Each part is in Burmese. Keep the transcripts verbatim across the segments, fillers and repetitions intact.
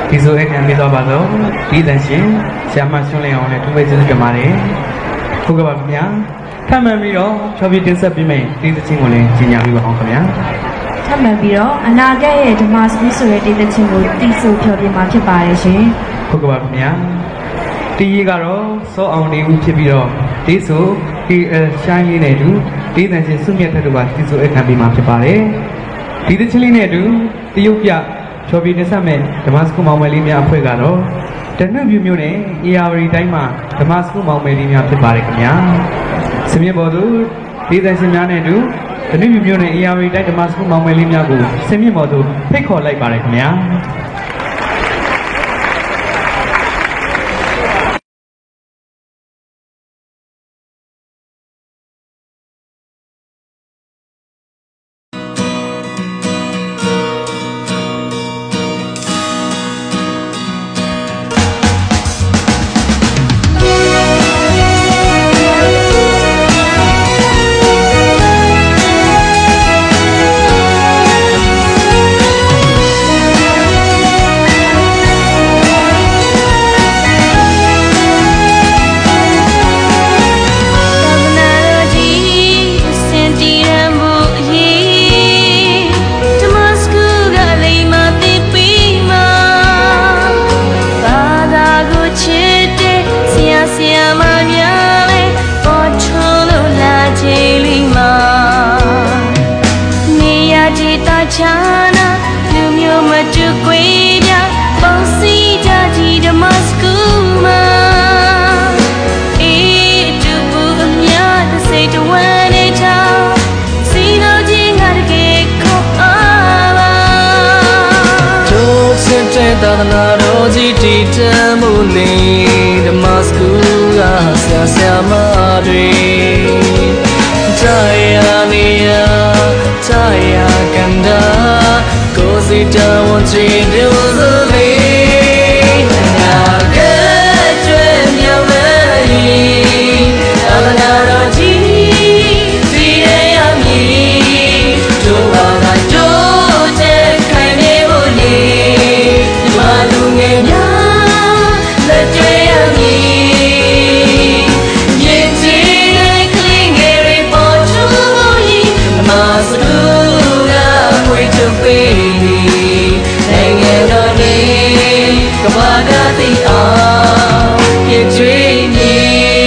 ဒီဆိုအခမ်းပြီးတော့ပါတော့ဒီတန်ရှင်ဆရာမရှင်းလင်းအောင်နဲ့ထူးပဲကျေးဇူးတင်ပါတယ်ဟုတ်ကဲ့ပါခင်ဗျာထပ်မံပြီးတော့ချော်ပြတင်ဆက်ပေးမယ်ဒီသချင်းကိုလည်းကြီးညာပြီးပါအောင်ခင်ဗျာထပ်မံပြီးတော့အနာဂတ်ရဲ့ဓမ္မစပီးဆိုတဲ့ဒီသချင်းကိုတီးဆိုဖြောပြမှာဖြစ်ပါတယ်ရှင်ဟုတ်ကဲ့ပါခင်ဗျာတီးရီကတော့စောအောင်နေဦးဖြစ်ပြီးတော့ဒီဆိုဒီရှိုင်းလေးနဲ့တူဒီတန်ရှင်စုမြတ်ထက်တို့ပါဒီဆိုအခမ်းပြီးမှာဖြစ်ပါတယ်ဒီသချင်းလေးနဲ့တူတရုတ်ပြချော်ပြတင်ဆက်မယ်ဓမ္မစကူမောင်မယ်လေးများအဖွဲ့ကတော့တနက်ပြူမျိုးနဲ့အေယာဝတီတိုင်းမှာဓမ္မစကူမောင်မယ်လေးများဖြစ်ပါတယ်ခင်ဗျာစမြင့်ပေါ်သူဒီတန်ရှင်များနဲ့တူတနက်ပြူမျိုးနဲ့အေယာဝတီတိုင်းဓမ္မစကူမောင်မယ်လေးများကိုစမြင့်ပေါ်သူဖိတ်ခေါ်လိုက်ပါတယ်ခင်ဗျာသာသနာတော်ကြီးတည်တံ့မှုလေဓမ္မစကူကဆရာဆရာမတွေကြာရနေရကြာရကန်တာကိုစီတဝန်ချီပြုစုလေနာကကျွေးမြောက်လေသာသနာတော်ကြီးတည်ရမည်တို့ဘာသာတို့တဲ့ခိုင်နေဖို့လေလူငယ်များလက်တွေ့ရမည်ရင်ကြည်တဲ့ကလေးငယ်တွေပေါ်ချူရင်မစကူကဝေချပေးနိုင်ငံတော်လေးကဘာကတိအောင်ရင်ကြည်မည်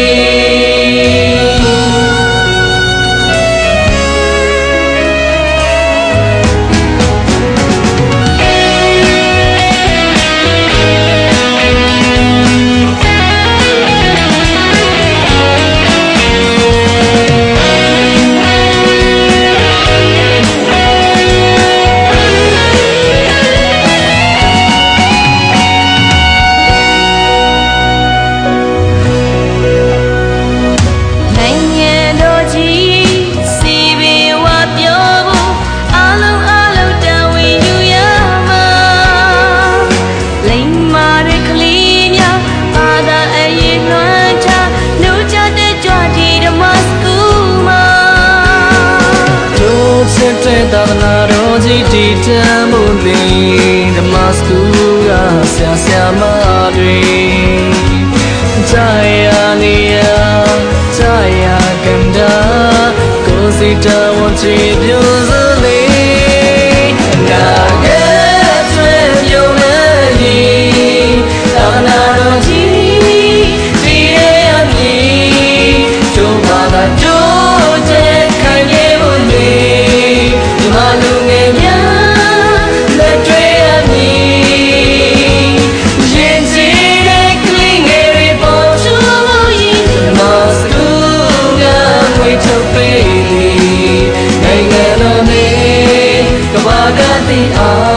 သာသနာတော်ကြီးတည်တံ့မှုလေဓမ္မစကူကဆရာဆရာမတွေကြာရနေရကြာရကန်တာကိုစီတဝန်ချီပြုစုလေနာကကျွေးပြုံးလေသာသနာတော်ကြီးတည်ရမည်တို့ဘာသာတို့တဲ့ခိုင်နေဖို့လေလူငယ်များလက်တွေ့ရမည်ရင်ကြည်တဲ့ကလေးငယ်တွေပေါ်ချူရင်မစကူကဝေချပေးနိုင်ငံတော်လေးကဘာကတိအား